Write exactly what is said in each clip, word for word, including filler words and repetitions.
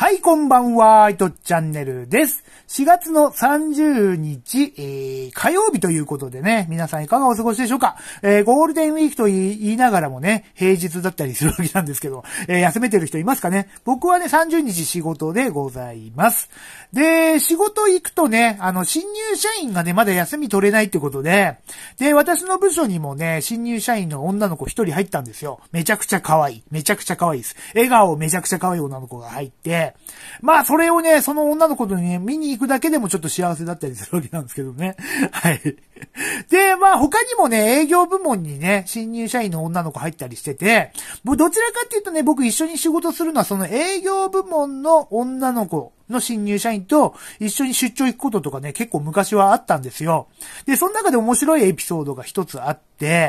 はい、こんばんは、いとチャンネルです。しがつのさんじゅうにち、えー、火曜日ということでね、皆さんいかがお過ごしでしょうか。えー、ゴールデンウィークと言いながらもね、平日だったりするわけなんですけど、えー、休めてる人いますかね。僕はね、さんじゅうにち仕事でございます。で、仕事行くとね、あの、新入社員がね、まだ休み取れないってことで、で、私の部署にもね、新入社員の女の子一人入ったんですよ。めちゃくちゃ可愛い。めちゃくちゃ可愛いです。笑顔めちゃくちゃ可愛い女の子が入って、まあ、それをね、その女の子とね、見に行くだけでもちょっと幸せだったりするわけなんですけどね。はい。で、まあ、他にもね、営業部門にね、新入社員の女の子入ったりしてて、どちらかっていうとね、僕一緒に仕事するのはその営業部門の女の子の新入社員と一緒に出張行くこととかね、結構昔はあったんですよ。で、その中で面白いエピソードが一つあって、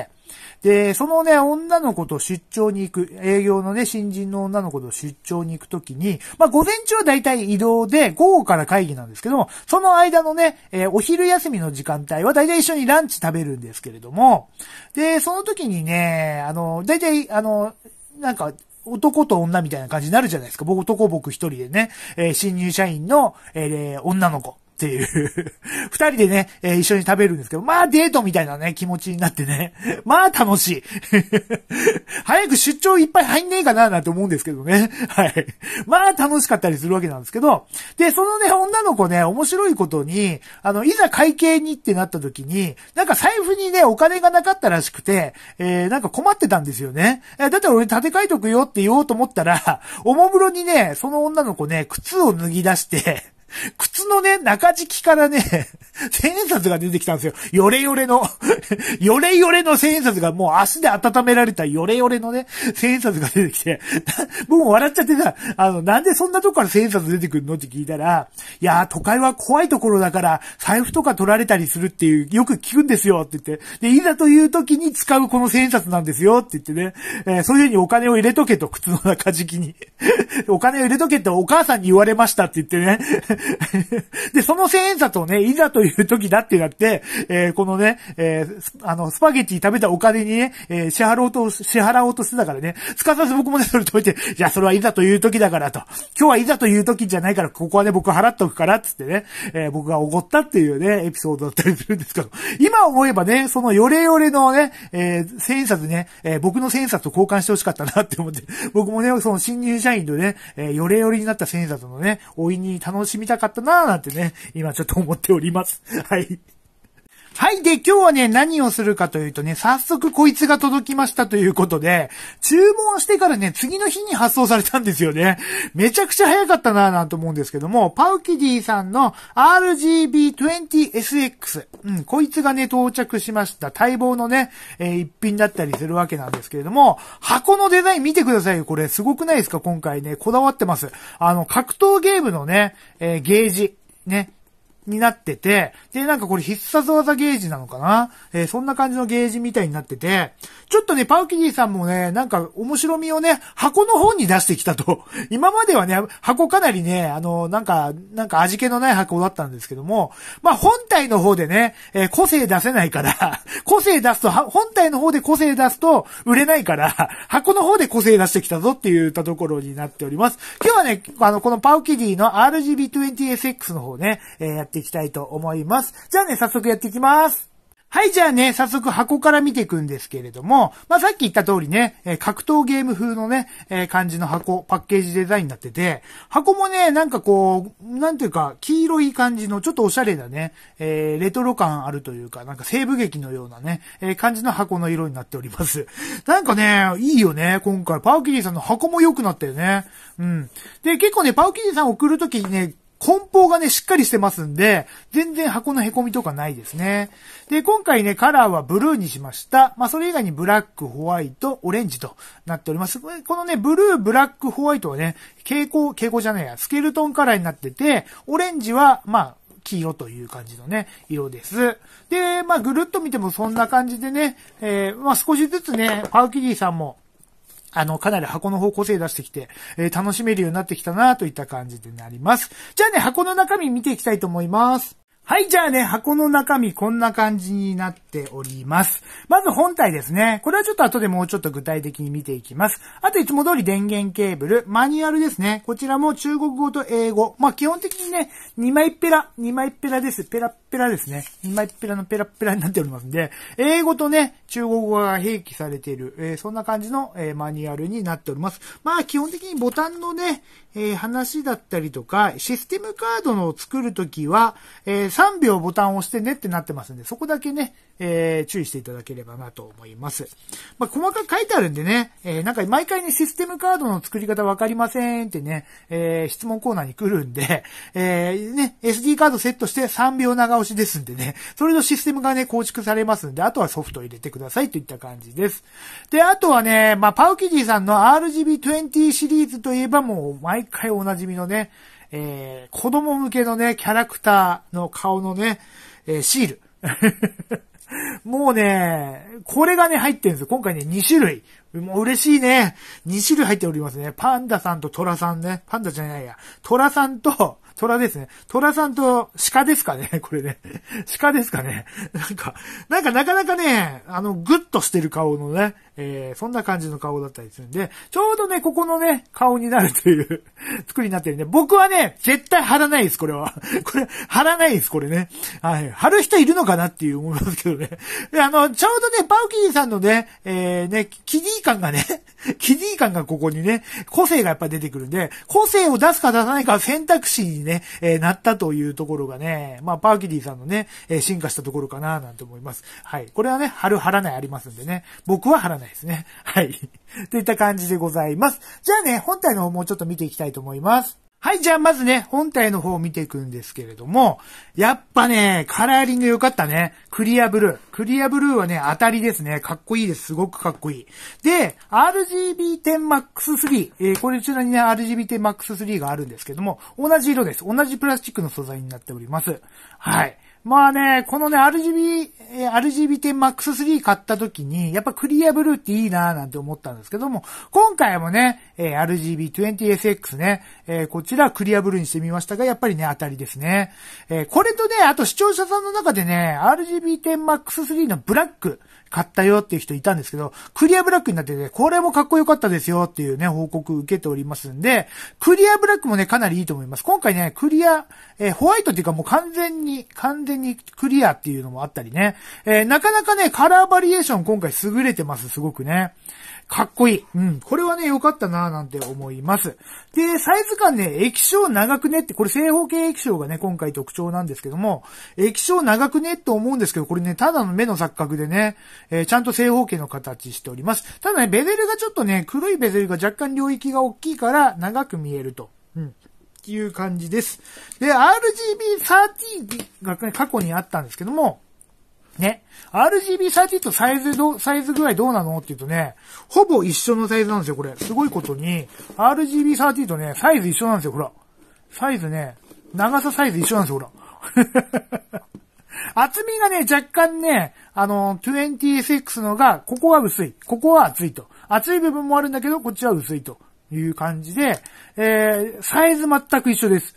で、そのね、女の子と出張に行く、営業のね、新人の女の子と出張に行くときに、まあ、午前中はだいたい移動で、午後から会議なんですけども、その間のね、えー、お昼休みの時間帯はだいたい一緒にランチ食べるんですけれども、で、その時にね、あの、だいたい、あの、なんか、男と女みたいな感じになるじゃないですか。僕、男僕一人でね、えー、新入社員の、えー、女の子。っていう二人でね、えー、一緒に食べるんですけど、まあデートみたいなね、気持ちになってね。まあ楽しい。早く出張いっぱい入んねえかななんて思うんですけどね。はい。まあ楽しかったりするわけなんですけど、で、そのね、女の子ね、面白いことに、あの、いざ会計にってなった時に、なんか財布にね、お金がなかったらしくて、えー、なんか困ってたんですよね。えー、だったら俺立て替えとくよって言おうと思ったら、おもむろにね、その女の子ね、靴を脱ぎ出して、靴のね、中敷きからね、千円札が出てきたんですよ。ヨレヨレの、ヨレヨレの千円札がもう足で温められたヨレヨレのね、千円札が出てきて、僕も笑っちゃってさ、あの、なんでそんなとこから千円札出てくるのって聞いたら、いやー、都会は怖いところだから、財布とか取られたりするっていう、よく聞くんですよって言って、で、いざという時に使うこの千円札なんですよって言ってね、えー、そういう風にお金を入れとけと、靴の中敷きに。お金を入れとけってお母さんに言われましたって言ってね、で、その千円札をね、いざという時だってなって、えー、このね、えー、あの、スパゲッティ食べたお金にね、えー、支払おうと、支払おうとしてたからね、すかさず僕もね、それ止めて、いや、それはいざという時だからと。今日はいざという時じゃないから、ここはね、僕払っとくから、つってね、えー、僕がおごったっていうね、エピソードだったりするんですけど、今思えばね、そのヨレヨレのね、えー、千円札ね、えー、僕の千円札と交換してほしかったなって思って、僕もね、その新入社員のね、えー、ヨレヨレになった千円札のね、おいに楽しみたかったなーなんてね、今ちょっと思っております。はい。はい。で、今日はね、何をするかというとね、早速こいつが届きましたということで、注文してからね、次の日に発送されたんですよね。めちゃくちゃ早かったなぁなんて思うんですけども、パウキディさんの アールジービーにじゅうエスエックス。うん、こいつがね、到着しました。待望のね、えー、一品だったりするわけなんですけれども、箱のデザイン見てくださいよ。これ、すごくないですか？今回ね、こだわってます。あの、格闘ゲームのね、えー、ゲージ。ね。になってて、で、なんかこれ必殺技ゲージなのかな、えー、そんな感じのゲージみたいになってて、ちょっとね、パウキディさんもね、なんか面白みをね、箱の方に出してきたと。今まではね、箱かなりね、あの、なんか、なんか味気のない箱だったんですけども、まあ本体の方でね、えー、個性出せないから、個性出すと、本体の方で個性出すと売れないから、箱の方で個性出してきたぞって言ったところになっております。今日はね、あの、このパウキディの アールジービーにじゅうエスエックス の方ね、えー、やっていきたいと思います。じゃあね、早速やっていきます。はい、じゃあね、早速箱から見ていくんですけれども、まあ、さっき言った通りね、えー、格闘ゲーム風のね、えー、感じの箱、パッケージデザインになってて、箱もね、なんかこう、なんていうか、黄色い感じの、ちょっとおしゃれなね、えー、レトロ感あるというか、なんか西部劇のようなね、えー、感じの箱の色になっております。なんかね、いいよね、今回。パウキディさんの箱も良くなったよね。うん。で、結構ね、パウキディさん送るときにね、梱包がね、しっかりしてますんで、全然箱の凹みとかないですね。で、今回ね、カラーはブルーにしました。まあ、それ以外にブラック、ホワイト、オレンジとなっております。このね、ブルー、ブラック、ホワイトはね、蛍光、蛍光じゃないや、スケルトンカラーになってて、オレンジは、まあ、黄色という感じのね、色です。で、まあ、ぐるっと見てもそんな感じでね、えー、まあ、少しずつね、パウキディさんも、あの、かなり箱の方向性出してきて、えー、楽しめるようになってきたなといった感じでなります。じゃあね、箱の中身見ていきたいと思います。はい、じゃあね、箱の中身こんな感じになってっております。まず本体ですね。これはちょっと後でもうちょっと具体的に見ていきます。あといつも通り電源ケーブル、マニュアルですね。こちらも中国語と英語。まあ基本的にね、にまいっぺら、にまいっぺらです。ペラッペラですね。にまいっぺらのペラッペラになっておりますんで、英語とね、中国語が併記されている、えー、そんな感じの、えー、マニュアルになっております。まあ基本的にボタンのね、えー、話だったりとか、システムカードのを作るときは、えー、さんびょうボタンを押してねってなってますんで、そこだけね、えー、注意していただければなと思います。まあ、細かく書いてあるんでね、えー、なんか毎回ね、システムカードの作り方わかりませんってね、えー、質問コーナーに来るんで、えー、ね、エスディー カードセットしてさんびょう長押しですんでね、それのシステムがね、構築されますんで、あとはソフトを入れてくださいといった感じです。で、あとはね、まあ、パウキジーさんの アールジービーにじゅう シリーズといえばもう毎回おなじみのね、えー、子供向けのね、キャラクターの顔のね、えー、シール。もうね、これがね、入ってるんですよ。今回ね、にしゅるい。もう嬉しいね。にしゅるい入っておりますね。パンダさんとトラさんね。パンダじゃないや。トラさんと、トラですね。トラさんと鹿ですかね。これね。鹿ですかね。なんか、なんかなかなかね、あの、グッとしてる顔のね、えー、そんな感じの顔だったりするんで、ちょうどね、ここのね、顔になるという作りになってるんで、僕はね、絶対貼らないです、これは。これ、貼らないです、これね。はい。貼る人いるのかなっていう思いますけどね。で、あの、ちょうどね、パウキーさんのね、えー、ね、キディ感がね、キディ感がここにね、個性がやっぱ出てくるんで、個性を出すか出さないか選択肢にね、えー、なったというところがね、まあ、パウキディさんのね、えー、進化したところかな、なんて思います。はい。これはね、貼る、貼らないありますんでね。僕は貼らないですね。はい。といった感じでございます。じゃあね、本体の方もうちょっと見ていきたいと思います。はい、じゃあまずね、本体の方を見ていくんですけれども、やっぱね、カラーリング良かったね。クリアブルー。クリアブルーはね、当たりですね。かっこいいです。すごくかっこいい。で、アールジービーテンマックススリー。えー、これちらにね、アールジービーテンマックススリー があるんですけども、同じ色です。同じプラスチックの素材になっております。はい。まあね、このね、アールジービー、えー、アールジービーテンマックススリー 買った時に、やっぱクリアブルーっていいなぁなんて思ったんですけども、今回もね、えー、アールジービーにじゅうエスエックス ね、えー、こちらクリアブルーにしてみましたが、やっぱりね、当たりですね。えー、これとね、あと視聴者さんの中でね、アールジービーテンマックススリー のブラック、買ったよっていう人いたんですけど、クリアブラックになってて、これもかっこよかったですよっていうね、報告受けておりますんで、クリアブラックもね、かなりいいと思います。今回ね、クリア、えー、ホワイトっていうかもう完全に、完全にクリアっていうのもあったりね、えー、なかなかね、カラーバリエーション今回優れてます、すごくね。かっこいい。うん。これはね、良かったなぁなんて思います。で、サイズ感ね、液晶長くねって、これ正方形液晶がね、今回特徴なんですけども、液晶長くねって思うんですけど、これね、ただの目の錯覚でね、えー、ちゃんと正方形の形しております。ただね、ベゼルがちょっとね、黒いベゼルが若干領域が大きいから長く見えると。うん。っていう感じです。で、アールジービーサーティー が、ね、過去にあったんですけども、ね。アールジービーサーティー とサイズど、サイズ具合どうなのって言うとね、ほぼ一緒のサイズなんですよ、これ。すごいことに、アールジービーサーティー とね、サイズ一緒なんですよ、ほら。サイズね、長さサイズ一緒なんですよ、ほら。厚みがね、若干ね、あの、にじゅうエスエックス のが、ここは薄い。ここは厚いと。厚い部分もあるんだけど、こっちは薄いという感じで、えー、サイズ全く一緒です。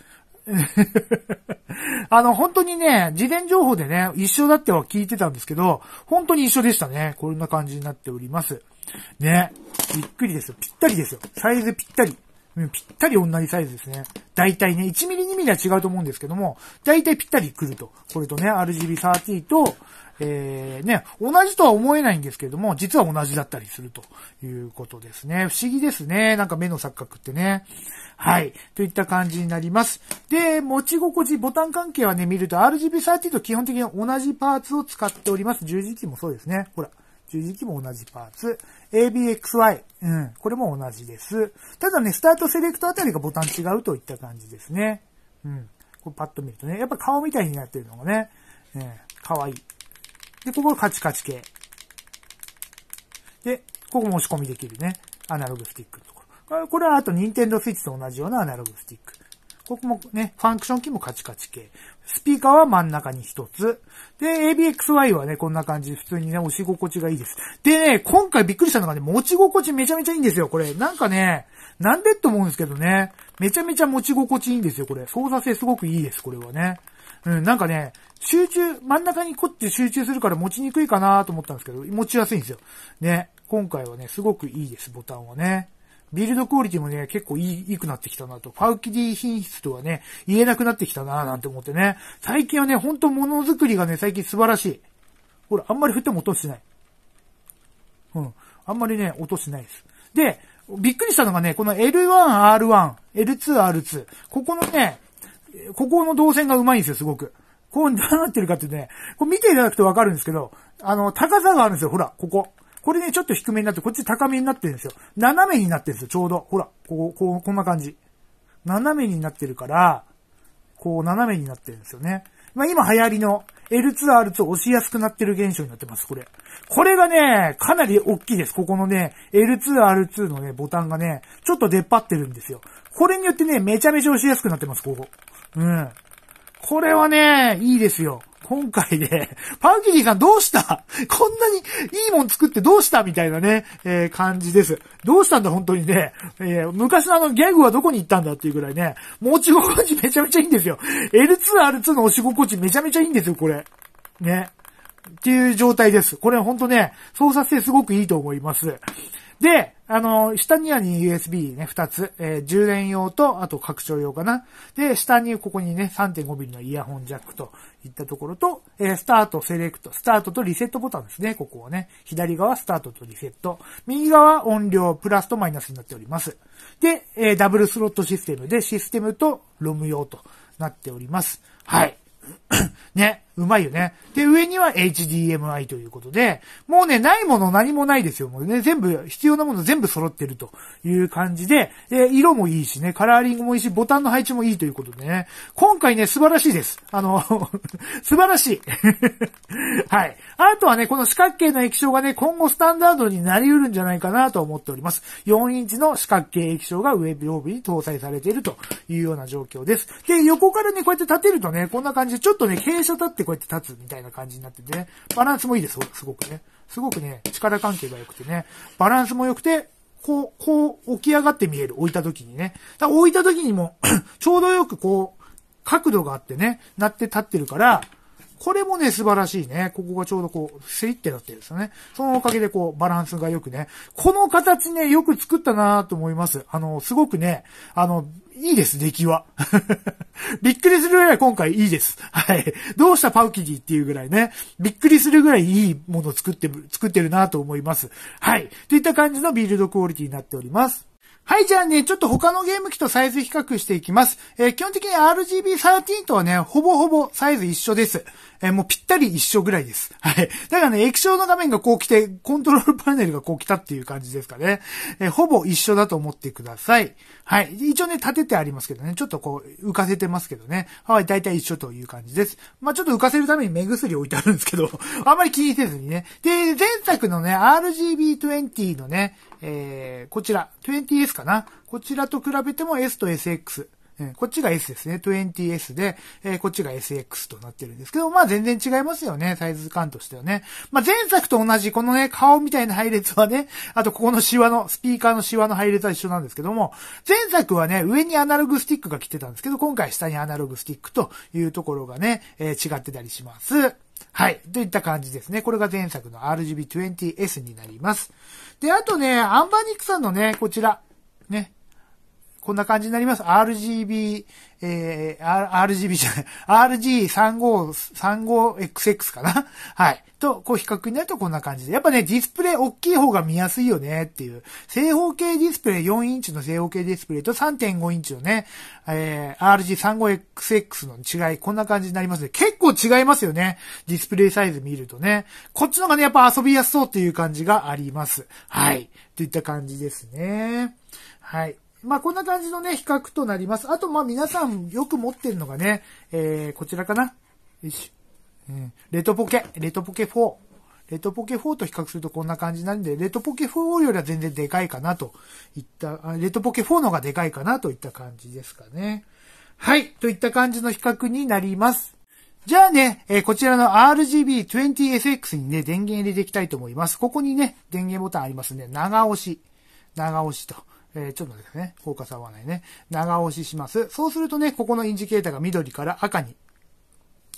あの、本当にね、事前情報でね、一緒だっては聞いてたんですけど、本当に一緒でしたね。こんな感じになっております。ね。びっくりですよ。ぴったりですよ。サイズぴったり。ぴったり同じサイズですね。大体ね、いちミリにミリは違うと思うんですけども、大体ぴったり来ると。これとね、アールジービーサーティー と、えー、ね、同じとは思えないんですけれども、実は同じだったりするということですね。不思議ですね。なんか目の錯覚ってね。はい。といった感じになります。で、持ち心地、ボタン関係はね、見ると アールジービーサーティー と基本的に同じパーツを使っております。十字キーもそうですね。ほら。十字キーも同じパーツ。エービーエックスワイ。うん。これも同じです。ただね、スタートセレクトあたりがボタン違うといった感じですね。うん。これパッと見るとね、やっぱ顔みたいになってるのがね、ね、かわいい。で、ここがカチカチ系。で、ここも押し込みできるね。アナログスティックのところ。これはあと、ニンテンドースイッチと同じようなアナログスティック。ここもね、ファンクションキーもカチカチ系。スピーカーは真ん中に一つ。で、エービーエックスワイ はね、こんな感じ。普通にね、押し心地がいいです。でね、今回びっくりしたのがね、持ち心地めちゃめちゃいいんですよ、これ。なんかね、なんでって思うんですけどね、めちゃめちゃ持ち心地いいんですよ、これ。操作性すごくいいです、これはね。 うん、なんかね、集中、真ん中にこって集中するから持ちにくいかなと思ったんですけど、持ちやすいんですよ。ね。今回はね、すごくいいです、ボタンはね。ビルドクオリティもね、結構いい、いいくなってきたなと。ファウキディ品質とはね、言えなくなってきたななんて思ってね。最近はね、ほんと物作りがね、最近素晴らしい。ほら、あんまり振っても音しない。うん。あんまりね、音しないです。で、びっくりしたのがね、この エルワンアールワン、エルツーアールツー。ここのね、ここの動線がうまいんですよ、すごく。こう、どうなってるかってね、こう見ていただくとわかるんですけど、あの、高さがあるんですよ、ほら、ここ。これね、ちょっと低めになって、こっち高めになってるんですよ。斜めになってるんですよ、ちょうど。ほら、こう、こう、こんな感じ。斜めになってるから、こう、斜めになってるんですよね。まあ、今流行りの エルツーアールツー を押しやすくなってる現象になってます、これ。これがね、かなり大きいです。ここのね、エルツーアールツー のね、ボタンがね、ちょっと出っ張ってるんですよ。これによってね、めちゃめちゃ押しやすくなってます、ここ。うん。これはね、いいですよ。今回で、パウキリーさんどうしたこんなにいいもん作ってどうしたみたいなね、えー、感じです。どうしたんだ本当にね、えー、昔のあのギャグはどこに行ったんだっていうぐらいね、持ち心地めちゃめちゃいいんですよ。エルツーアールツー の押し心地めちゃめちゃいいんですよ、これ。ね。っていう状態です。これほんとね、操作性すごくいいと思います。で、あの、下にはね、ユーエスビー ね、二つ、えー、充電用と、あと拡張用かな。で、下にここにね、さんてんごミリのイヤホンジャックといったところと、えー、スタート、セレクト、スタートとリセットボタンですね、ここはね。左側スタートとリセット。右側音量、プラスとマイナスになっております。で、えー、ダブルスロットシステムで、システムとロム用となっております。はい。ね、うまいよね。で、上には エイチディーエムアイ ということで、もうね、ないもの何もないですよ。もうね、全部、必要なもの全部揃ってるという感じで、で、色もいいしね、カラーリングもいいし、ボタンの配置もいいということでね、今回ね、素晴らしいです。あの、素晴らしい。はい。あとはね、この四角形の液晶がね、今後スタンダードになり得るんじゃないかなと思っております。よんインチの四角形液晶が上屏風に搭載されているというような状況です。で、横からね、こうやって立てるとね、こんな感じで、ちょっとね、傾斜立ってこうやって立つみたいな感じになっててね、バランスもいいです、すごくね。すごくね、力関係が良くてね、バランスも良くて、こう、こう、起き上がって見える、置いた時にね。だから置いた時にも、ちょうどよくこう、角度があってね、なって立ってるから、これもね、素晴らしいね。ここがちょうどこう、スリってなってるんですよね。そのおかげでこう、バランスが良くね。この形ね、よく作ったなと思います。あの、すごくね、あの、いいです、出来は。びっくりするぐらい今回いいです。はい。どうしたパウキディっていうぐらいね。びっくりするぐらいいいものを作ってる、作ってるなと思います。はい。といった感じのビルドクオリティになっております。はい、じゃあね、ちょっと他のゲーム機とサイズ比較していきます。えー、基本的に アールジービーサーティーン とはね、ほぼほぼサイズ一緒です。えー、もうぴったり一緒ぐらいです。はい。だからね、液晶の画面がこう来て、コントロールパネルがこう来たっていう感じですかね。えー、ほぼ一緒だと思ってください。はい。一応ね、立ててありますけどね、ちょっとこう、浮かせてますけどね。はい、だいたい一緒という感じです。まあちょっと浮かせるために目薬置いてあるんですけど、あんまり気にせずにね。で、前作のね、アールジービーにじゅう のね、えー、こちら、にじゅうエス かな。こちらと比べても S と エスエックス。こっちが S ですね。にじゅうエス で、えー、こっちが エスエックス となってるんですけど、まあ全然違いますよね。サイズ感としてはね。まあ前作と同じ、このね、顔みたいな配列はね、あとここのシワの、スピーカーのシワの配列は一緒なんですけども、前作はね、上にアナログスティックが来てたんですけど、今回下にアナログスティックというところがね、えー、違ってたりします。はい。といった感じですね。これが前作の アールジービーにじゅうエス になります。で、あとね、アンバーニックさんのね、こちら、ね。こんな感じになります。アールジービー、えー、アールジービー じゃない、アールジーさんじゅうご、さんじゅうごエックスエックス かなはい。と、こう比較になるとこんな感じで。やっぱね、ディスプレイ大きい方が見やすいよねっていう。正方形ディスプレイ、よんインチの正方形ディスプレイと さんてんごインチのね、えー、アールジーさんじゅうごエックスエックス の違い、こんな感じになりますね。結構違いますよね。ディスプレイサイズ見るとね。こっちの方がね、やっぱ遊びやすそうっていう感じがあります。はい。といった感じですね。はい。まあこんな感じのね、比較となります。あとまあ皆さんよく持ってるのがね、えー、こちらかな。よし。うん、レトポケ、レトポケフォー。レトポケフォーと比較するとこんな感じなんで、レトポケフォーよりは全然でかいかなといった、レトポケフォーの方がでかいかなといった感じですかね。はい。といった感じの比較になります。じゃあね、えー、こちらの アールジービーにじゅうエスエックス にね、電源入れていきたいと思います。ここにね、電源ボタンありますね。長押し。長押しと。えー、ちょっと待ってくださいね。フォーカス合わないね。長押しします。そうするとね、ここのインジケーターが緑から赤に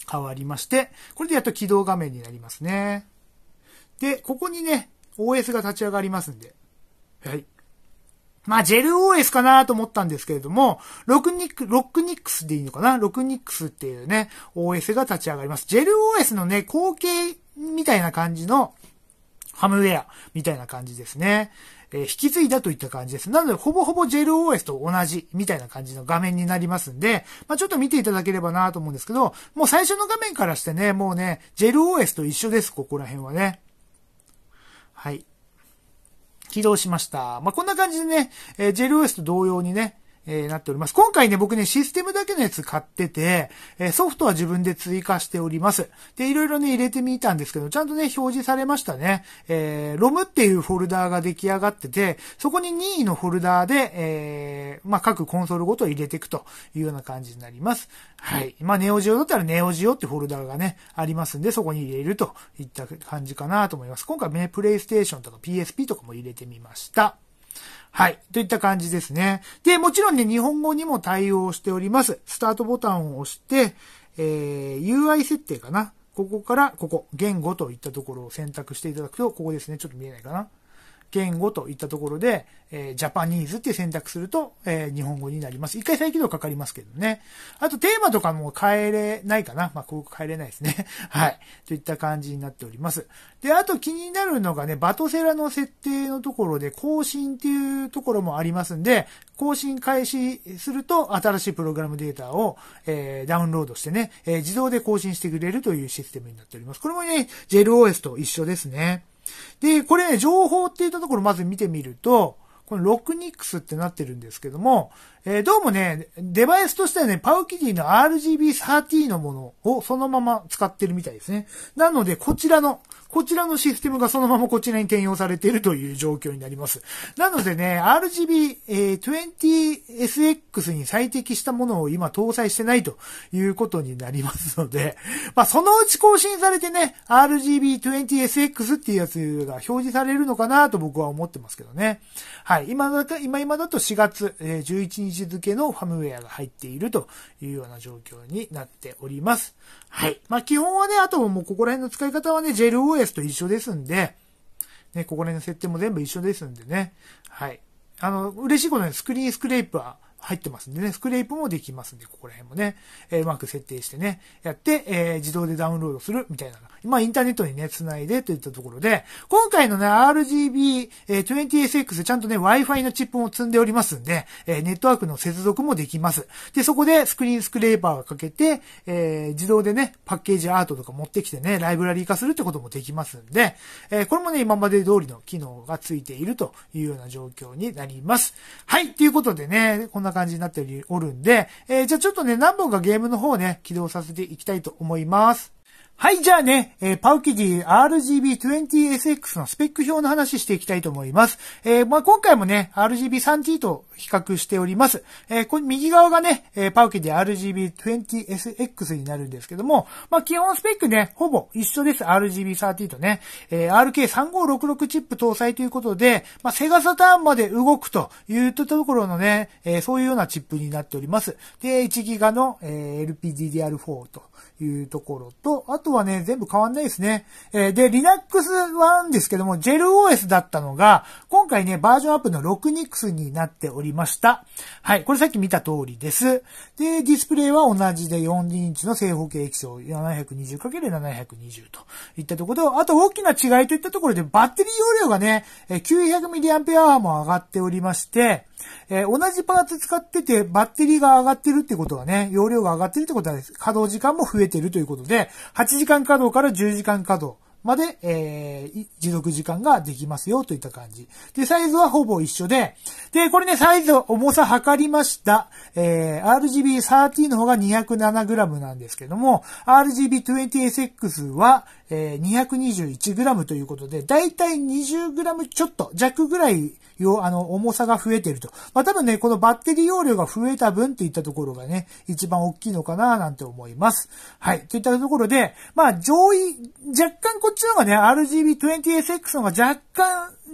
変わりまして、これでやっと起動画面になりますね。で、ここにね、オーエス が立ち上がりますんで。はい。まあ、ジェル オーエス かなと思ったんですけれども、ロクニック、ロックニックスでいいのかな？ロクニックスっていうね、オーエス が立ち上がります。ジェル オーエス のね、後継みたいな感じのハムウェアみたいな感じですね。えー、引き継いだといった感じです。なので、ほぼほぼ ジェル オーエス と同じみたいな感じの画面になりますんで、まあ、ちょっと見ていただければなと思うんですけど、もう最初の画面からしてね、もうね、ジェル オーエス と一緒です、ここら辺はね。はい。起動しました。まあ、こんな感じでね、えー、ジェル オーエス と同様にね、えー、なっております。今回ね、僕ね、システムだけのやつ買ってて、えー、ソフトは自分で追加しております。で、いろいろね、入れてみたんですけど、ちゃんとね、表示されましたね。えー、ロム っていうフォルダーが出来上がってて、そこに任意のフォルダーで、えー、まあ、各コンソールごと入れていくというような感じになります。はい。まあ、ネオジオだったらネオジオってフォルダーがね、ありますんで、そこに入れるといった感じかなと思います。今回ね、プレイステーションとか ピーエスピー とかも入れてみました。はい。といった感じですね。で、もちろんね、日本語にも対応しております。スタートボタンを押して、えー、ユーアイ 設定かな。ここから、ここ、言語といったところを選択していただくと、ここですね。ちょっと見えないかな。言語といったところで、えー、ジャパニーズって選択すると、えー、日本語になります。一回再起動かかりますけどね。あとテーマとかも変えれないかな。まあ、ここ変えれないですね。はい。といった感じになっております。で、あと気になるのがね、バトセラの設定のところで更新っていうところもありますんで、更新開始すると新しいプログラムデータを、えー、ダウンロードしてね、えー、自動で更新してくれるというシステムになっております。これもね、ジェル オーエス と一緒ですね。で、これね、情報って言ったところまず見てみると、このロックニックスってなってるんですけども、えー、どうもね、デバイスとしてはね、パウキティの アールジービーサーティー のものをそのまま使ってるみたいですね。なので、こちらの、こちらのシステムがそのままこちらに転用されているという状況になります。なのでね、アールジービーにじゅうエスエックス に最適したものを今搭載してないということになりますので、まあそのうち更新されてね、アールジービーにじゅうエスエックス っていうやつが表示されるのかなと僕は思ってますけどね。はい。今だと、今今だとしがつじゅういちにち付のファムウェアが入っているというような状況になっております。はい。まあ基本はね、あともうここら辺の使い方はね、ジェル オーエス と一緒ですんで、ね、ここら辺の設定も全部一緒ですんでね。はい。あの、嬉しいことにスクリーンスクレープは入ってますんでね、スクレープもできますんで、ここら辺もね、えー、うまく設定してね、やって、えー、自動でダウンロードするみたいな。まあ、インターネットにね、繋いでといったところで、今回のね、アールジービーにじゅうエスエックス ちゃんとね、Wi-Fi のチップも積んでおりますんで、えー、ネットワークの接続もできます。で、そこでスクリーンスクレーパーをかけて、えー、自動でね、パッケージアートとか持ってきてね、ライブラリー化するってこともできますんで、えー、これもね、今まで通りの機能がついているというような状況になります。はい、ということでね、こんな感じになっておるんで、えー、じゃあちょっとね、何本かゲームの方をね、起動させていきたいと思います。はい、じゃあね、えー、パウキディ アールジービーにじゅうエスエックス のスペック表の話していきたいと思います。えー、まあ、今回もね、アールジービーさんティー と比較しております。えー、これ右側がね、えー、パウキディ アールジービーにじゅうエスエックス になるんですけども、まあ、基本スペックね、ほぼ一緒です。アールジービーさんティー とね、えー、アールケーさんごろくろく チップ搭載ということで、まあ、セガサターンまで動くというところのね、えー、そういうようなチップになっております。で、いちギガの、えー、エルピーディーディーアールフォー というところと、あとはね、全部変わんないですね。えー、で、リナックス はですけども、ジェル オーエス だったのが、今回ね、バージョンアップのロクニックスになっておりました。はい、これさっき見た通りです。で、ディスプレイは同じでよんインチの正方形液晶 ななひゃくにじゅうかけるななひゃくにじゅう といったところと、あと大きな違いといったところで、バッテリー容量がね、きゅうひゃくミリアンペアも上がっておりまして、えー、同じパーツ使っててバッテリーが上がってるってことはね、容量が上がってるってことは稼働時間も増えてるということで、はちじかん稼働からじゅうじかん稼働まで、えー、持続時間ができますよといった感じ。で、サイズはほぼ一緒で、で、これね、サイズ、重さ測りました。えー、アールジービーさんじゅう の方が にひゃくななグラム なんですけども、アールジービーにじゅうエスエックス は、えー、にひゃくにじゅういちグラム ということで、だいたいにじゅうグラム ちょっと弱ぐらいよ、あの、重さが増えていると。まあ、多分ね、このバッテリー容量が増えた分っていったところがね、一番大きいのかななんて思います。はい。といったところで、まあ、上位、若干こっちの方がね、アールジービーにじゅうエスエックス の方が若干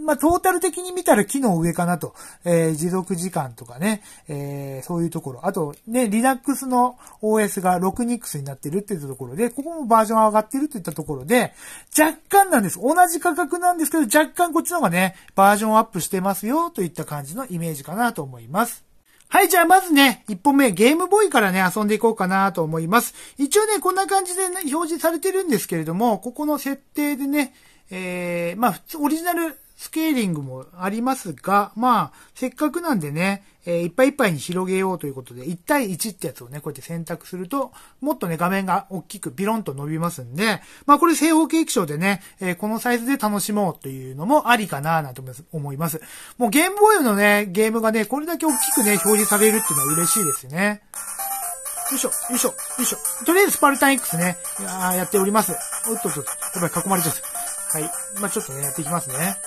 まあ、トータル的に見たら機能上かなと。えー、持続時間とかね、えー、そういうところ。あと、ね、Linux の オーエス が ろくニックス になってるっていうところで、ここもバージョン上がってるっていったところで、若干なんです。同じ価格なんですけど、若干こっちの方がね、バージョンアップしてますよ、といった感じのイメージかなと思います。はい、じゃあまずね、一本目、ゲームボーイからね、遊んでいこうかなと思います。一応ね、こんな感じで、ね、表示されてるんですけれども、ここの設定でね、えー、まあ普通オリジナルスケーリングもありますが、まあ、せっかくなんでね、えー、いっぱいいっぱいに広げようということで、いち対いちってやつをね、こうやって選択すると、もっとね、画面が大きくビロンと伸びますんで、まあこれ正方形液晶でね、えー、このサイズで楽しもうというのもありかななんて思います。もうゲームボーイのね、ゲームがね、これだけ大きくね、表示されるっていうのは嬉しいですね。よいしょ、よいしょ、よいしょ。とりあえずスパルタン X ね、や, やっております。おっとっと、やっぱり囲まれちゃった。はい。まあちょっとね、やっていきますね。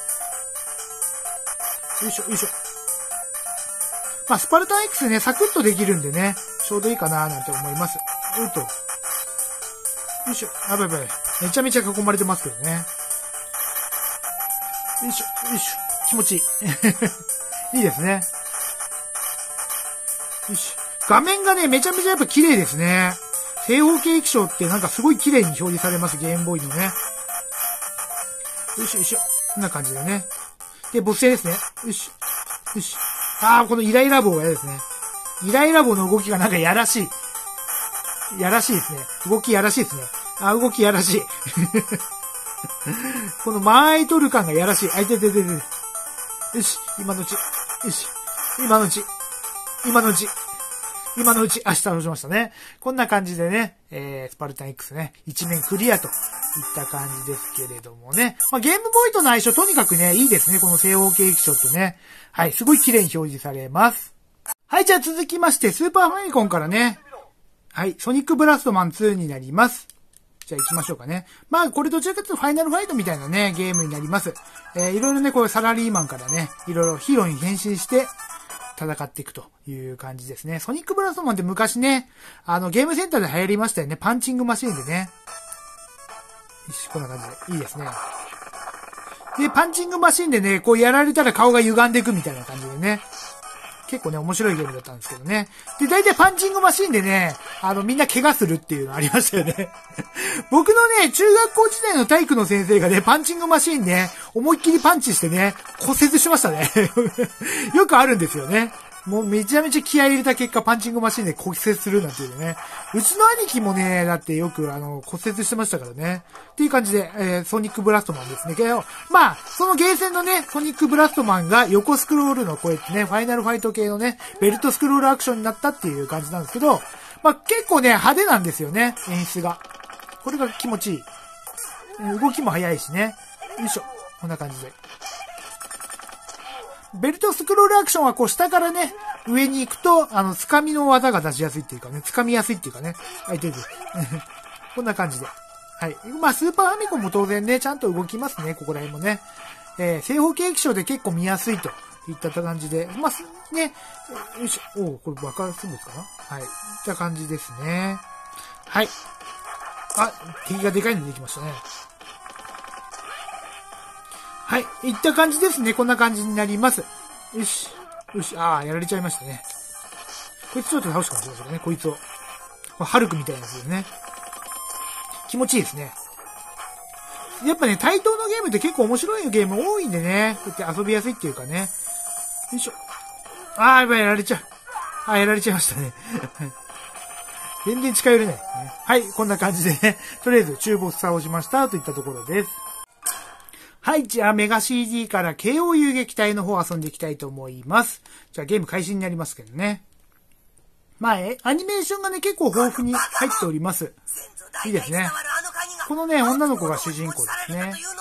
よいしょ、よいしょ。まあ、スパルタン X ね、サクッとできるんでね、ちょうどいいかななんて思います。うっと。よいしょ。あばいばい。めちゃめちゃ囲まれてますけどね。よいしょ、よいしょ。気持ちいい。いいですね。よし。画面がね、めちゃめちゃやっぱ綺麗ですね。正方形液晶ってなんかすごい綺麗に表示されます、ゲームボーイのね。よいしょ、よいしょ。こんな感じでね。で、ボス戦ですね。よし。よし。ああ、このイライラ棒が嫌ですね。イライラ棒の動きがなんかやらしい。やらしいですね。動きやらしいですね。あ、動きやらしい。この間合い取る感がやらしい。あいてててて。よし、今のうち。よし。今のうち。今のうち。今のうち、明日倒しましたね。こんな感じでね、えー、スパルタン X ね、一面クリアといった感じですけれどもね。まあ、ゲームボーイとの相性とにかくね、いいですね。この正方形液晶ってね。はい、すごい綺麗に表示されます。はい、じゃあ続きまして、スーパーファミコンからね。はい、ソニックブラストマンツーになります。じゃあ行きましょうかね。まあ、これどちらかというとファイナルファイトみたいなね、ゲームになります。えー、いろいろね、こうサラリーマンからね、いろいろヒーローに変身して、戦っていくという感じですね。ソニックブラストマンって昔ね、あの、ゲームセンターで流行りましたよね。パンチングマシーンでね。よし、こんな感じで。いいですね。で、パンチングマシーンでね、こうやられたら顔が歪んでいくみたいな感じでね。結構ね、面白いゲームだったんですけどね。で、大体パンチングマシーンでね、あの、みんな怪我するっていうのありましたよね。僕のね、中学校時代の体育の先生がね、パンチングマシーンね、思いっきりパンチしてね、骨折しましたね。よくあるんですよね。もうめちゃめちゃ気合い入れた結果、パンチングマシンで骨折するなんていうね。うちの兄貴もね、だってよくあの、骨折してましたからね。っていう感じで、えー、ソニックブラストマンですね。けど、まあ、そのゲーセンのね、ソニックブラストマンが横スクロールのこうやってね、ファイナルファイト系のね、ベルトスクロールアクションになったっていう感じなんですけど、まあ結構ね、派手なんですよね、演出が。これが気持ちいい。動きも速いしね。よいしょ。こんな感じで。ベルトスクロールアクションはこう下からね、上に行くと、あの、掴みの技が出しやすいっていうかね、掴みやすいっていうかね。はい、出てる。こんな感じで。はい。まあ、スーパーファミコンも当然ね、ちゃんと動きますね、ここら辺もね。えー、正方形液晶で結構見やすいといった感じで。まあ、ね、よいしょ。おこれ爆発物かなはい。いった感じですね。はい。あ、敵がでかいのできましたね。はい。いった感じですね。こんな感じになります。よし。よし。ああ、やられちゃいましたね。こいつちょっと倒すかもしれませんね。こいつを。これハルクみたいなやつですね。気持ちいいですね。やっぱね、対等のゲームって結構面白いゲーム多いんでね。こうやって遊びやすいっていうかね。よいしょ。ああ、やばい、やられちゃう。ああ、やられちゃいましたね。全然近寄れないですね。はい。こんな感じでね。とりあえず中ボス倒しましたといったところです。はい。じゃあ、メガ シーディー から ケーオー 遊撃隊の方遊んでいきたいと思います。じゃあ、ゲーム開始になりますけどね。まあ、アニメーションがね、結構豊富に入っております。いいですね。このね、女の子が主人公ですね。お前は何やっとるんじ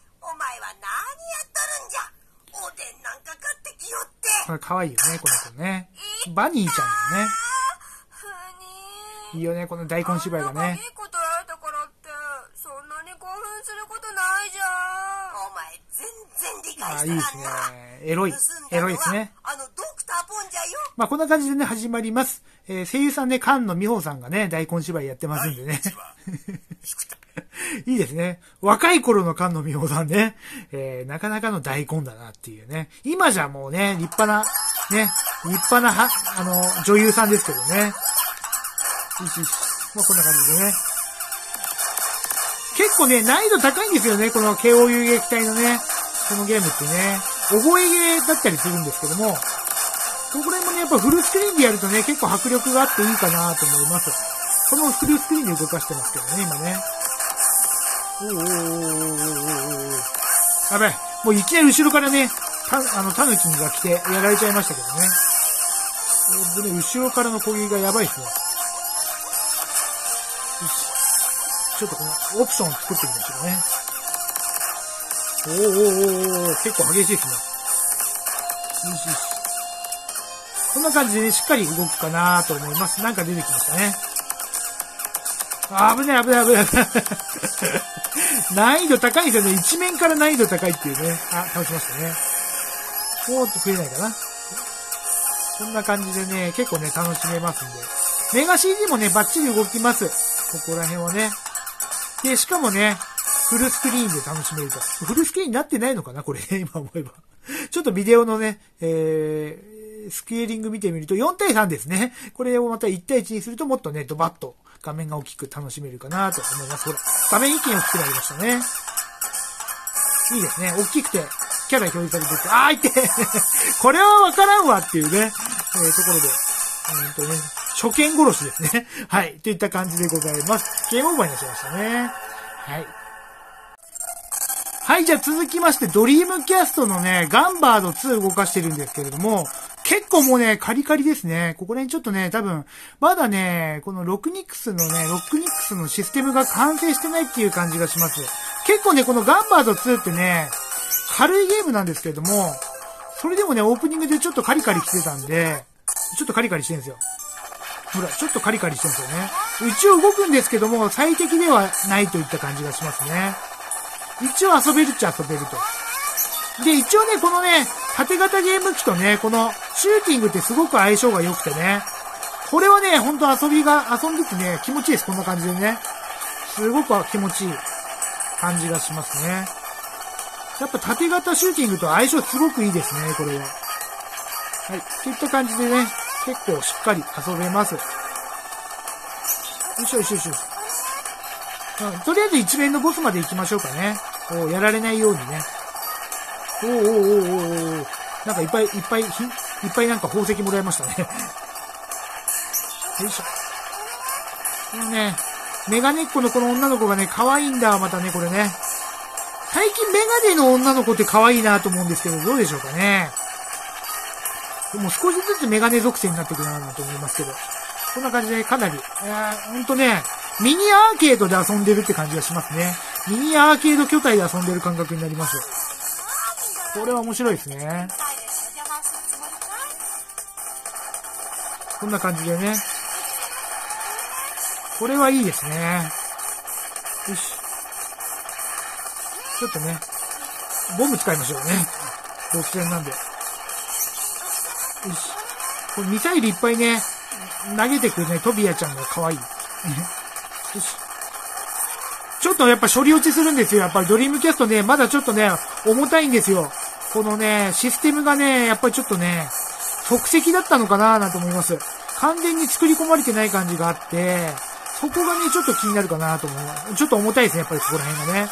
ゃ。おでんなんか買ってきよって。これ可愛いよね、この子ね。バニーちゃんだね。いいよね、この大根芝居がね。いいことやれたからって、そんなに興奮することないじゃん。お前、全然理解してない。あ、いいですね。エロい。エロいですね。あの、ドクターポンじゃよ。まあ、こんな感じでね、始まります。えー、声優さんね、菅野美穂さんがね、大根芝居やってますんでね。 いいですね。若い頃の菅野美穂さんね、えー、なかなかの大根だなっていうね。今じゃもうね、立派な、ね、立派なは、あの、女優さんですけどね。よしよし。まあ、こんな感じでね。結構ね、難易度高いんですよね、この ケーオー 遊撃隊のね、このゲームってね。覚えゲーだったりするんですけども、これもね、やっぱフルスクリーンでやるとね、結構迫力があっていいかなと思います。このフルスクリーンで動かしてますけどね、今ね。おーおーおーおーおー。やばい。もういきなり後ろからね、た、あの、タヌキが来てやられちゃいましたけどね。でね、後ろからの攻撃がやばいですね。よし。ちょっとこのオプションを作ってみましょうね。おーおーおーおー、結構激しいですね。よしよし。こんな感じでね、しっかり動くかなと思います。なんか出てきましたね。あ、危ない危ない危ない。難易度高いんですよね。一面から難易度高いっていうね。あ、倒しましたね。おーっと増えないかな。こんな感じでね、結構ね、楽しめますんで。メガ シーディー もね、バッチリ動きます。ここら辺はね。で、しかもね、フルスクリーンで楽しめると。フルスクリーンになってないのかなこれ、今思えば。ちょっとビデオのね、えー、スケーリング見てみるとよんたいさんですね。これをまたいちたいいちにするともっとね、ドバッと画面が大きく楽しめるかなと思います。ほら、画面一気に大きくなりましたね。いいですね。大きくて、キャラ表示されてて、あーいってこれはわからんわっていうね、えー、ところで、うんとね、初見殺しですね。はい。といった感じでございます。ゲームオーバーになっちゃいましたね。はい。はい、じゃあ続きまして、ドリームキャストのね、ガンバードツー動かしてるんですけれども、結構もうね、カリカリですね。ここら辺ちょっとね、多分、まだね、このロクニックスのね、ロックニックスのシステムが完成してないっていう感じがします。結構ね、このガンバードツーってね、軽いゲームなんですけれども、それでもね、オープニングでちょっとカリカリ来てたんで、ちょっとカリカリしてるんですよ。ほら、ちょっとカリカリしてるんですよね。一応動くんですけども、最適ではないといった感じがしますね。一応遊べるっちゃ遊べると。で、一応ね、このね、縦型ゲーム機とね、このシューティングってすごく相性が良くてね、これはね、ほんと遊びが、遊んでてね、気持ちいいです。こんな感じでね。すごく気持ちいい感じがしますね。やっぱ縦型シューティングと相性すごくいいですね、これは。はい。といった感じでね、結構しっかり遊べます。よいしょよいしょよいしょ。うん、とりあえず一面のボスまで行きましょうかね。こう、やられないようにね。おーおーおーおーなんかいっぱいいっぱい、いっぱいなんか宝石もらいましたね。よいしょ。このね、メガネっ子のこの女の子がね、可愛いんだ、またね、これね。最近メガネの女の子って可愛いなと思うんですけど、どうでしょうかね。もう少しずつメガネ属性になってくるなと思いますけど。こんな感じでかなり、えー、ほんとね、ミニアーケードで遊んでるって感じがしますね。ミニアーケード巨体で遊んでる感覚になります。これは面白いですね。こんな感じでね。これはいいですね。よし。ちょっとね、ボム使いましょうね。ボス戦なんで。よし。これミサイルいっぱいね、投げてくるね、トビアちゃんが可愛い。よし。ちょっとやっぱ処理落ちするんですよ。やっぱりドリームキャストね、まだちょっとね、重たいんですよ。このね、システムがね、やっぱりちょっとね、即席だったのかなぁなんて思います。完全に作り込まれてない感じがあって、そこがね、ちょっと気になるかなと思います。ちょっと重たいですね、やっぱりそこら辺がね。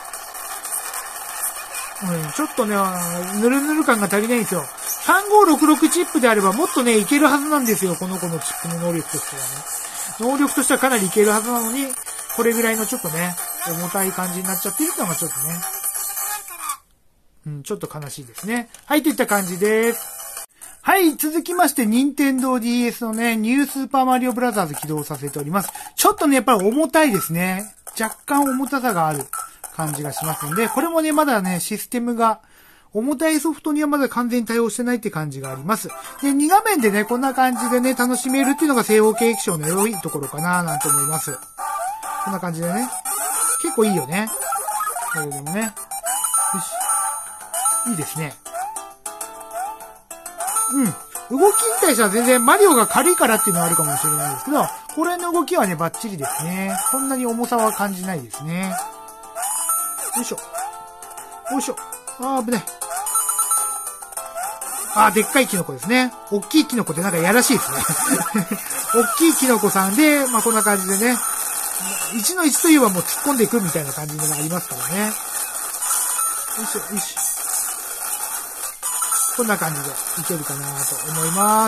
うん、ちょっとね、ぬるぬる感が足りないんですよ。さんごろくろくチップであればもっとね、いけるはずなんですよ。この子のチップの能力としてはね。能力としてはかなりいけるはずなのに、これぐらいのちょっとね、重たい感じになっちゃってるってのがちょっとね、うん、ちょっと悲しいですね。はい、といった感じです。はい、続きまして、任天堂 ディーエス のね、ニュースーパーマリオブラザーズ起動させております。ちょっとね、やっぱり重たいですね。若干重たさがある感じがしますので、これもね、まだね、システムが、重たいソフトにはまだ完全に対応してないって感じがあります。で、に画面でね、こんな感じでね、楽しめるっていうのが正方形液晶の良いところかななんて思います。こんな感じでね。結構いいよね。これでもね。よし。いいですね。うん。 動きに対しては全然マリオが軽いからっていうのはあるかもしれないですけど、これの動きはね、バッチリですね。そんなに重さは感じないですね。よいしょ。よいしょ。あー、危ない。あー、でっかいキノコですね。大きいキノコってなんかやらしいですね。大きいキノコさんで、まあ、こんな感じでね。いちのいちといえばもう突っ込んでいくみたいな感じのがありますからね。よいしょ、よいしょ。こんな感じでいけるかなと思います。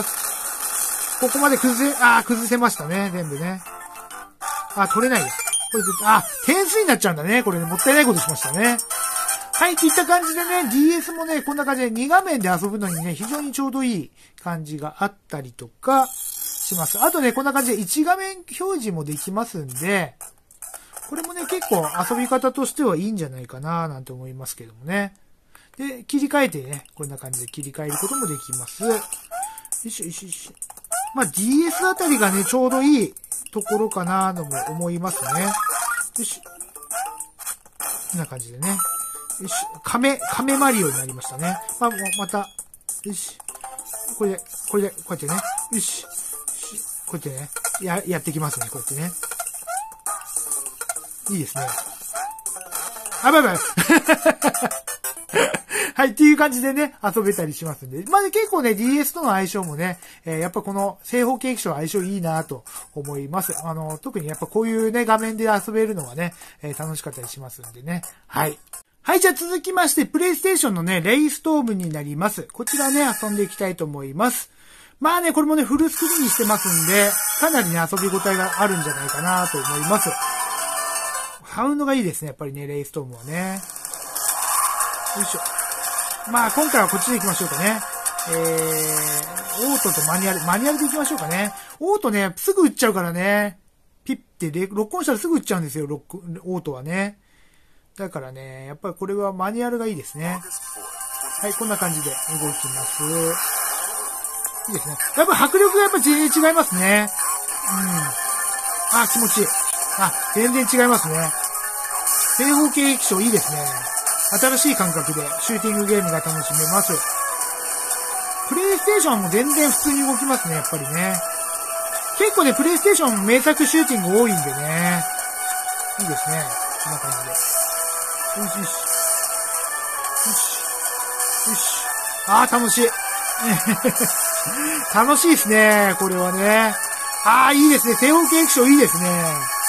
ここまで崩せ、あー、崩せましたね、全部ね。あ、取れないや。これで、あ、点数になっちゃうんだね。これね、もったいないことしましたね。はい、といった感じでね、ディーエス もね、こんな感じでに画面で遊ぶのにね、非常にちょうどいい感じがあったりとかします。あとね、こんな感じでいち画面表示もできますんで、これもね、結構遊び方としてはいいんじゃないかななんて思いますけどもね。で、切り替えてね、こんな感じで切り替えることもできます。よいしょよいしょよいしょ。まあ、ディーエス あたりがね、ちょうどいいところかなとも思いますね。よし。こんな感じでね。よし。亀、亀マリオになりましたね。まあ、また、よし。これで、これで、こうやってね。よし。よしこうやってね。や、やってきますね。こうやってね。いいですね。あ、ばいばい。はい、っていう感じでね、遊べたりしますんで。まあ、ね、結構ね、ディーエス との相性もね、えー、やっぱこの正方形機種は相性いいなと思います。あの、特にやっぱこういうね、画面で遊べるのはね、えー、楽しかったりしますんでね。はい。はい、じゃあ続きまして、プレイステーションのね、レイストームになります。こちらね、遊んでいきたいと思います。まあね、これもね、フルスクリーンにしてますんで、かなりね、遊び応えがあるんじゃないかなと思います。サウンドがいいですね、やっぱりね、レイストームはね。よいしょ。まあ、今回はこっちで行きましょうかね。えー、オートとマニュアル、マニュアルで行きましょうかね。オートね、すぐ撃っちゃうからね。ピッてで、ロックオンしたらすぐ撃っちゃうんですよ、ロック、オートはね。だからね、やっぱりこれはマニュアルがいいですね。はい、こんな感じで動きます。いいですね。やっぱ迫力がやっぱ全然違いますね。うん。あ、気持ちいい。あ、全然違いますね。正方形液晶いいですね。新しい感覚でシューティングゲームが楽しめます。プレイステーションも全然普通に動きますね、やっぱりね。結構ね、プレイステーション名作シューティング多いんでね。いいですね。こんな感じで。よしよし。よし。よし。あー、楽しい。楽しいですね、これはね。あー、いいですね。正方形液晶いいですね。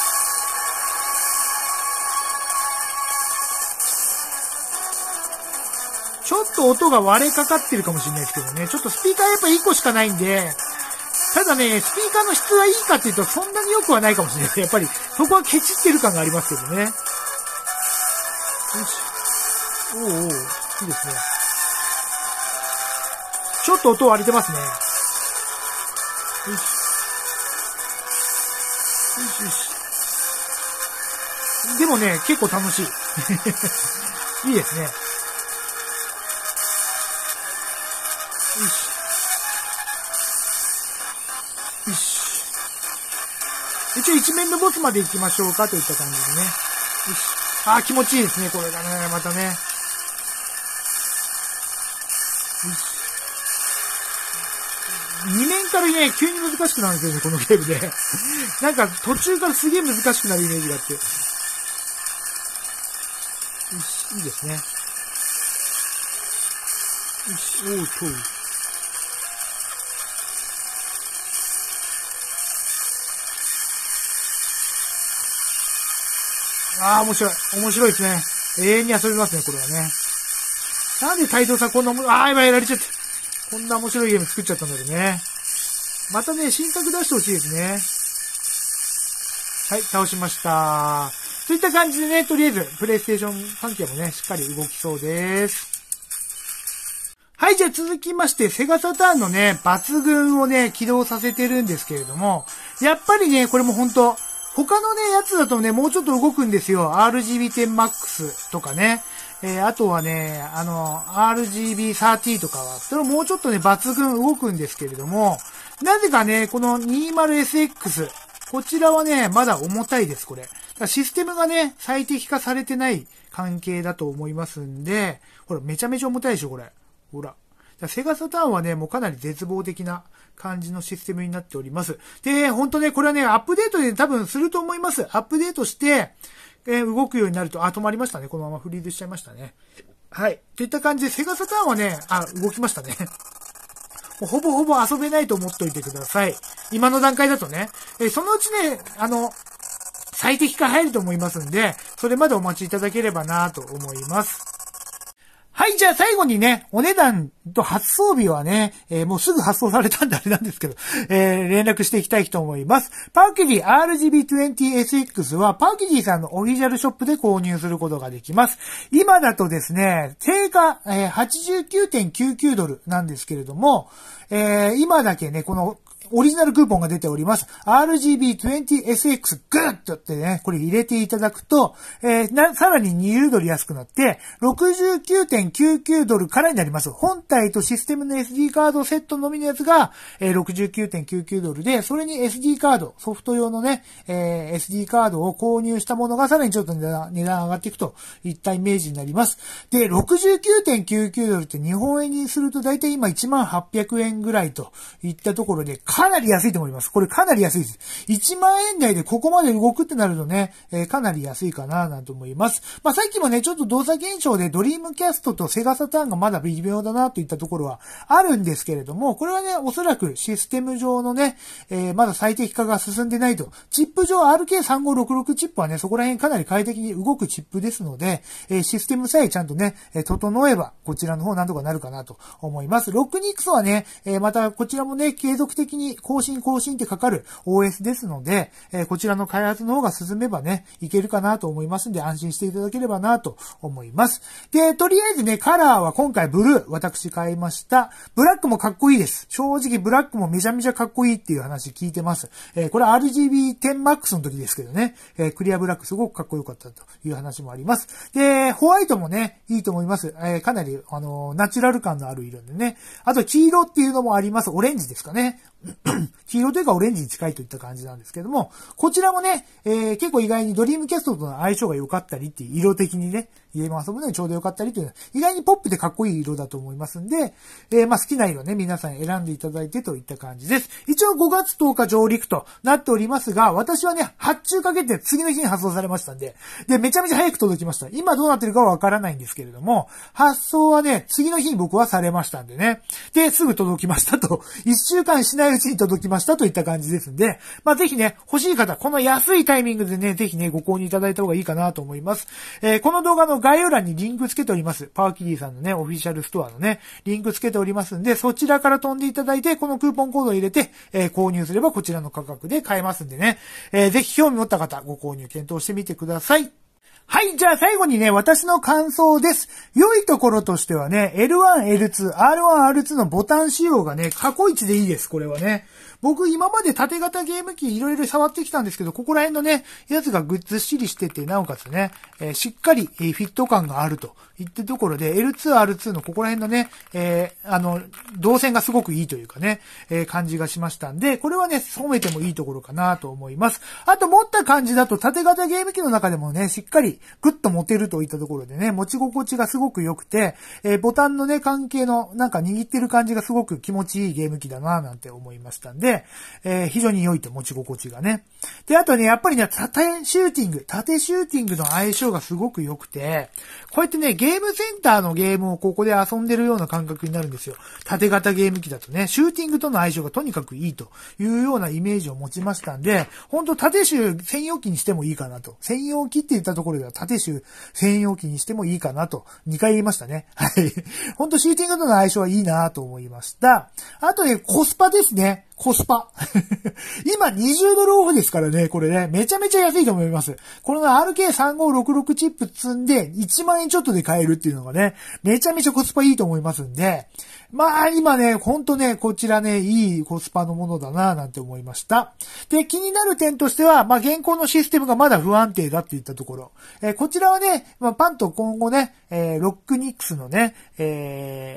ちょっと音が割れかかってるかもしれないですけどね。ちょっとスピーカーやっぱいっこしかないんで、ただね、スピーカーの質はいいかっていうとそんなに良くはないかもしれない。やっぱりそこはケチってる感がありますけどね。よし。おうおう、いいですね。ちょっと音割れてますね。よし。よしよし。でもね、結構楽しい。いいですね。よし。よし。一応一面のボスまで行きましょうかといった感じでね。よし。あー、気持ちいいですね、これがね、またね。よし。二面からね、急に難しくなるんですよね、このゲームで。なんか途中からすげえ難しくなるイメージがあって。よし、いいですね。よし、おーと。ああ、面白い。面白いですね。永遠に遊びますね、これはね。なんで隊長さんこんなもの、ああ、今やられちゃった。こんな面白いゲーム作っちゃったんだろうね。またね、新作出してほしいですね。はい、倒しました。といった感じでね、とりあえず、プレイステーション関係もね、しっかり動きそうです。はい、じゃあ続きまして、セガサターンのね、抜群をね、起動させてるんですけれども、やっぱりね、これも本当他のね、やつだとね、もうちょっと動くんですよ。アールジービーテンマックス とかね。えー、あとはね、あの、アールジービーサーティー とかは、それもうちょっとね、抜群動くんですけれども、なぜかね、この にじゅうエスエックス、こちらはね、まだ重たいです、これ。システムがね、最適化されてない関係だと思いますんで、ほら、めちゃめちゃ重たいでしょ、これ。ほら。 セガサターンはね、もうかなり絶望的な感じのシステムになっております。で、ほんとね、これはね、アップデートで多分すると思います。アップデートして、えー、動くようになると、あ、止まりましたね。このままフリーズしちゃいましたね。はい。といった感じで、セガサターンはね、あ、動きましたね。もうほぼほぼ遊べないと思っといてください。今の段階だとね。えー、そのうちね、あの、最適化入ると思いますんで、それまでお待ちいただければなと思います。はい、じゃあ最後にね、お値段と発送日はね、えー、もうすぐ発送されたんであれなんですけど、えー、連絡していきたいと思います。パーキジー アールジービーにじゅうエスエックス はパーキジーさんのオフィシャルショップで購入することができます。今だとですね、定価、えー、はちじゅうきゅうてんきゅうきゅうドルなんですけれども、えー、今だけね、このオリジナルクーポンが出ております。アールジービーにじゅうエスエックス グッとってね、これ入れていただくと、えー、な、さらににじゅうドル安くなって、ろくじゅうきゅうてんきゅうきゅうドルからになります。本体とシステムの エスディー カードセットのみのやつが、えー、ろくじゅうきゅうてんきゅうきゅうドルで、それに エスディー カード、ソフト用のね、えー、エスディー カードを購入したものがさらにちょっと値段、値段上がっていくといったイメージになります。で、ろくじゅうきゅうてんきゅうきゅうドルって日本円にするとだいたい今いちまんはっぴゃくえんぐらいといったところで、かなり安いと思います。これかなり安いです。いちまんえん台でここまで動くってなるとね、えー、かなり安いかななんて思います。まあさっきもね、ちょっと動作現象でドリームキャストとセガサターンがまだ微妙だなといったところはあるんですけれども、これはね、おそらくシステム上のね、えー、まだ最適化が進んでないと。チップ上 アールケーさんごろくろく チップはね、そこら辺かなり快適に動くチップですので、えー、システムさえちゃんとね、整えば、こちらの方なんとかなるかなと思います。ロックニックスはね、えー、またこちらもね、継続的に更新更新ってかかる オーエス ですので、えー、こちらの開発の方が進めばね、いけるかなと思いますんで、安心していただければなと思います。で、とりあえずね、カラーは今回ブルー、私買いました。ブラックもかっこいいです。正直ブラックもめちゃめちゃかっこいいっていう話聞いてます。えー、これ アールジービーテンマックス の時ですけどね、えー、クリアブラックすごくかっこよかったという話もあります。で、ホワイトもね、いいと思います。えー、かなり、あのー、ナチュラル感のある色でね。あと黄色っていうのもあります。オレンジですかね。黄色というかオレンジに近いといった感じなんですけども、こちらもね、えー、結構意外にドリームキャストとの相性が良かったりっていう色的にね、家も遊ぶのにちょうど良かったりというのは、意外にポップでかっこいい色だと思いますんで、えー、まあ好きな色ね、皆さん選んでいただいてといった感じです。一応ごがつとおか上陸となっておりますが、私はね、発注かけて次の日に発送されましたんで、で、めちゃめちゃ早く届きました。今どうなってるかはわからないんですけれども、発送はね、次の日に僕はされましたんでね。で、すぐ届きましたと、いっしゅうかんしないうちに届きましたといった感じですんで、まあぜひね、欲しい方、この安いタイミングでね、ぜひね、ご購入いただいた方がいいかなと思います。えー、この動画の概要欄にリンクつけております。パーキリーさんのね、オフィシャルストアのね、リンクつけておりますんで、そちらから飛んでいただいて、このクーポンコードを入れて、えー、購入すればこちらの価格で買えますんでね、えー、ぜひ興味持った方、ご購入検討してみてください。はい、じゃあ最後にね、私の感想です。良いところとしてはね、エルワン、エルツー、アールワン、アールツー のボタン仕様がね、過去一でいいです、これはね。僕今まで縦型ゲーム機いろいろ触ってきたんですけど、ここら辺のね、やつがぐっずっしりしてて、なおかつね、えー、しっかり、えー、フィット感があるといったところで、エルツー、アールツー のここら辺のね、えー、あの、動線がすごくいいというかね、えー、感じがしましたんで、これはね、褒めてもいいところかなと思います。あと持った感じだと、縦型ゲーム機の中でもね、しっかりグッと持てるといったところでね、持ち心地がすごく良くて、えー、ボタンのね、関係のなんか握ってる感じがすごく気持ちいいゲーム機だななんて思いましたんで、えー、非常に良いと持ち心地がね。で、あとね、やっぱりね、縦シューティング、縦シューティングの相性がすごく良くて、こうやってね、ゲームセンターのゲームをここで遊んでるような感覚になるんですよ。縦型ゲーム機だとね、シューティングとの相性がとにかくいいというようなイメージを持ちましたんで、ほんと縦シュ専用機にしてもいいかなと。専用機って言ったところでは縦シュ専用機にしてもいいかなと。にかい言いましたね。はい。ほんとシューティングとの相性はいいなと思いました。あとね、コスパですね。コスパ。今にじゅうドルオフですからね、これね、めちゃめちゃ安いと思います。この アールケーさんごろくろく チップ積んでいちまんえんちょっとで買えるっていうのがね、めちゃめちゃコスパいいと思いますんで、まあ今ね、ほんとね、こちらね、いいコスパのものだなぁなんて思いました。で、気になる点としては、まあ現行のシステムがまだ不安定だっていったところ。えー、こちらはね、まあパンと今後ね、えー、ロックニックスのね、えー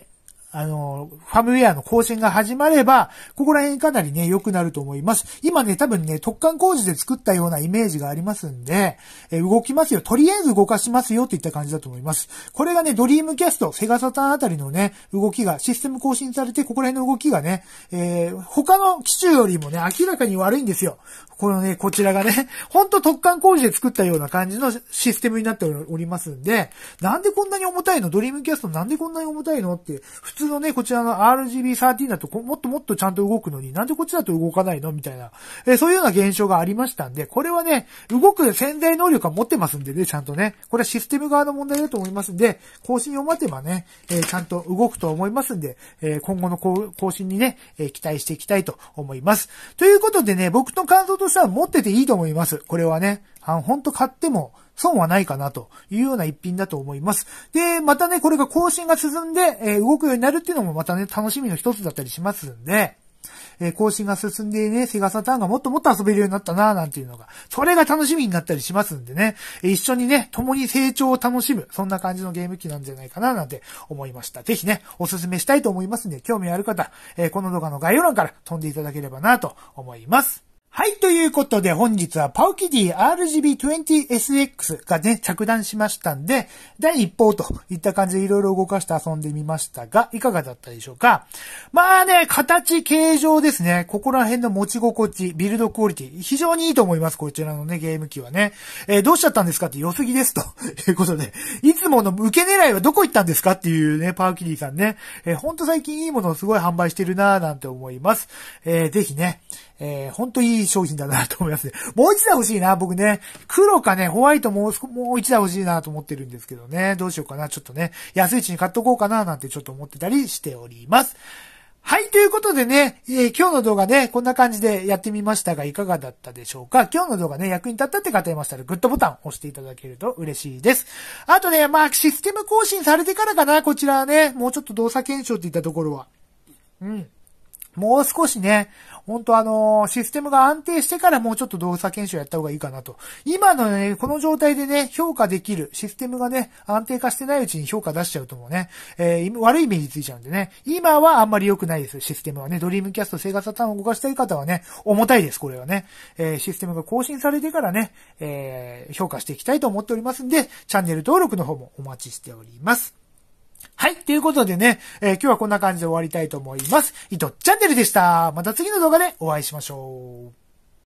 あの、ファームウェアの更新が始まれば、ここら辺かなりね、良くなると思います。今ね、多分ね、突貫工事で作ったようなイメージがありますんで、え動きますよ。とりあえず動かしますよっていった感じだと思います。これがね、ドリームキャスト、セガサターンあたりのね、動きが、システム更新されて、ここら辺の動きがね、えー、他の機種よりもね、明らかに悪いんですよ。このね、こちらがね、ほんと突貫工事で作ったような感じのシステムになっておりますんで、なんでこんなに重たいの？ドリームキャストなんでこんなに重たいのって、普通のね、こちらの アールジービーサーティーン だともっともっとちゃんと動くのに、なんでこっちだと動かないのみたいな、えー、そういうような現象がありましたんで、これはね、動く潜在能力は持ってますんでね、ちゃんとね、これはシステム側の問題だと思いますんで、更新を待てばね、えー、ちゃんと動くと思いますんで、えー、今後の更新にね、えー、期待していきたいと思います。ということでね、僕の感想としては持ってていいと思います。これはね、あほんと買っても損はないかなというような一品だと思います。で、またね、これが更新が進んで、えー、動くようになるっていうのもまたね、楽しみの一つだったりしますんで、えー、更新が進んでね、セガサターンがもっともっと遊べるようになったなぁなんていうのが、それが楽しみになったりしますんでね、一緒にね、共に成長を楽しむ、そんな感じのゲーム機なんじゃないかななんて思いました。ぜひね、おすすめしたいと思いますんで、興味ある方、えー、この動画の概要欄から飛んでいただければなと思います。はい、ということで本日はパウキティ アールジービーにじゅうエスエックス がね、着弾しましたんで、第一報といった感じでいろいろ動かして遊んでみましたが、いかがだったでしょうか？まあね、形、形状ですね。ここら辺の持ち心地、ビルドクオリティ、非常にいいと思います。こちらのね、ゲーム機はね。えー、どうしちゃったんですかって良すぎですということで、いつもの受け狙いはどこ行ったんですかっていうね、パウキティさんね。えー、ほんと最近いいものをすごい販売してるなぁなんて思います。えー、ぜひね、えー、ほんといい商品だなと思いますね。もう一台欲しいな、僕ね。黒かね、ホワイトもう、もう一台欲しいなと思ってるんですけどね。どうしようかな。ちょっとね、安いうちに買っとこうかななんてちょっと思ってたりしております。はい、ということでね、えー、今日の動画ね、こんな感じでやってみましたが、いかがだったでしょうか？今日の動画ね、役に立ったって方いましたら、グッドボタン押していただけると嬉しいです。あとね、まあ、システム更新されてからかな、こちらはね、もうちょっと動作検証っていったところは。うん。もう少しね、本当あのー、システムが安定してからもうちょっと動作検証やった方がいいかなと。今のね、この状態でね、評価できる、システムがね、安定化してないうちに評価出しちゃうともうね、えー、悪いイメージついちゃうんでね、今はあんまり良くないです、システムはね。ドリームキャスト、セガサターンを動かしたい方はね、重たいです、これはね。えー、システムが更新されてからね、えー、評価していきたいと思っておりますんで、チャンネル登録の方もお待ちしております。はい。ということでね、えー、今日はこんな感じで終わりたいと思います。イトチャンネルでした。また次の動画でお会いしましょう。